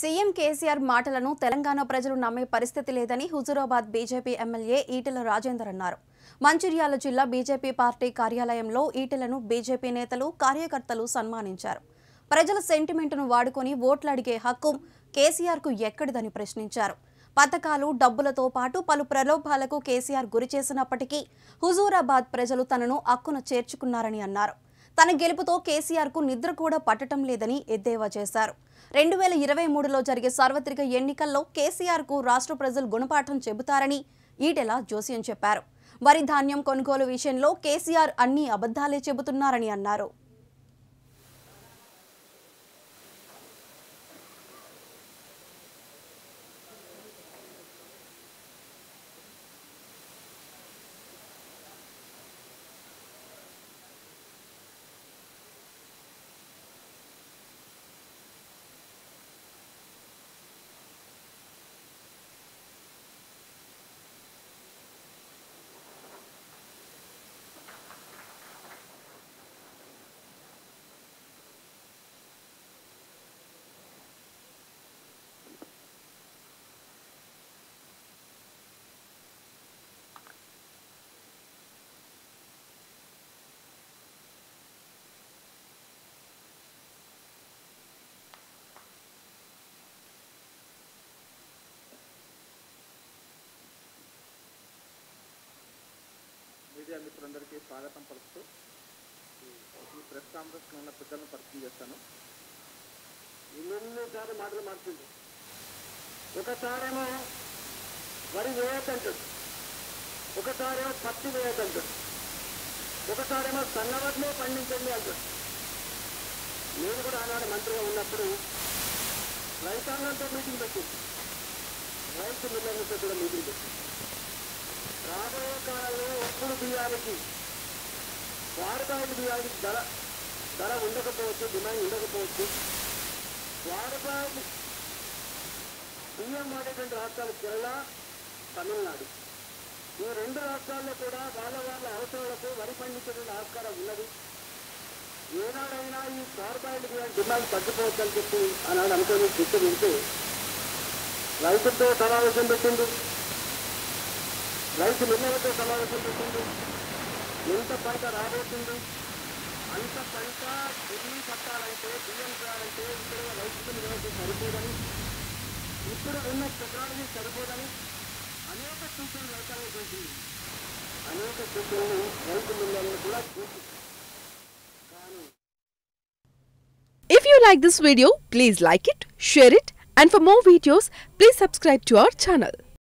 CM KCR మాటలను తెలంగాణ ప్రజలు నమ్మే పరిస్థితి లేదని హుజూరాబాద్ బీజేపీ ఎమ్మెల్యే ఈటల రాజేందర్ అన్నారు. మంచిర్యాల జిల్లా బీజేపీ పార్టీ కార్యాలయంలో ఈటలను బీజేపీ నేతలు కార్యకర్తలు సన్మానించారు. ప్రజల సెంటిమెంట్ను వాడుకొని ఓట్లు అడిగే హక్కు కేసీఆర్కు ఎక్కడిదని ప్రశ్నించారు. పథకాలు డబ్బులతో పాటు పలు ప్రలోభాలకు కేసీఆర్ గురి చేసినప్పటికీ హుజూరాబాద్ ప్రజలు తనను హక్కున చేర్చుకున్నారని అన్నారు. తన గెలుపుతో కేసీఆర్కు నిద్ర కూడా పట్టడం లేదని ఎద్దేవా చేశారు. 2023లో జరిగే సార్వత్రిక ఎన్నికల్లో కేసీఆర్కు రాష్ట్ర ప్రజలు గుణపాఠం చెబుతారని ఈటెల జోస్యం చెప్పారు. వరి ధాన్యం కొనుగోలు విషయంలో కేసీఆర్ అన్ని అబద్ధాలే చెబుతున్నారని అన్నారు. మీడియా మిత్రులందరికీ స్వాగతం పలుకుతూ ఈ ప్రెస్ కాన్ఫరెన్స్లో ఉన్న పెద్దలను పరిచయం చేస్తాను. ఎన్నెన్నోసార్లు మాటలు మారుతుంది. ఒకసారేమో వరి వేయద్దంటాడు, ఒకసారేమో పత్తి వేయద్దంటాడు, ఒకసారేమో సన్నవడ్లే పండించండి అంటాడు. నేను కూడా ఆనాడు మంత్రిగా ఉన్నప్పుడు రైతాంగంతో మీటింగ్ పెట్టింది, రైతు మిల్లర్లతో కూడా మీటింగ్ పెట్టింది. రాబోయే కాలంలో ఎప్పుడు బియ్యానికి వాడకాయలు బియ్యానికి ధర ఉండకపోవచ్చు, డిమాండ్ ఉండకపోవచ్చు. వాడకాయలు బియ్యం వాడేటువంటి రాష్ట్రాలు కేరళ, తమిళనాడు. ఈ రెండు రాష్ట్రాల్లో కూడా వాళ్ళ అవసరాలకు వరి పండించేటువంటి ఆస్కారం ఉన్నది. ఏనాడైనా ఈ వాడకాయలు బియ్యానికి డిమాండ్ తగ్గిపోవచ్చు అని చెప్పి ఆనాడు అనుకుని గుర్తు వింటే రైతులతో సమావేశం పెట్టింది, రైతు మిల్లర్లతో సమావేశం పెట్టింది. ఎంత పంట రాబోతుంది, అంత పంట ఢిల్లీ పట్టాలంటే బియ్యం చేయాలంటే ఇక్కడ రైతుల మిల్లర్లకు సరిపోదని, ఇప్పుడు ఉన్న టెక్నాలజీ సరిపోదని అనేక సూచనలు రైతాంగం చేసింది. అనేక సూచనలు రైతు మిల్లర్లు కూడా చేసింది. If you like this video, please like it, share it, and for more videos, please subscribe to our channel.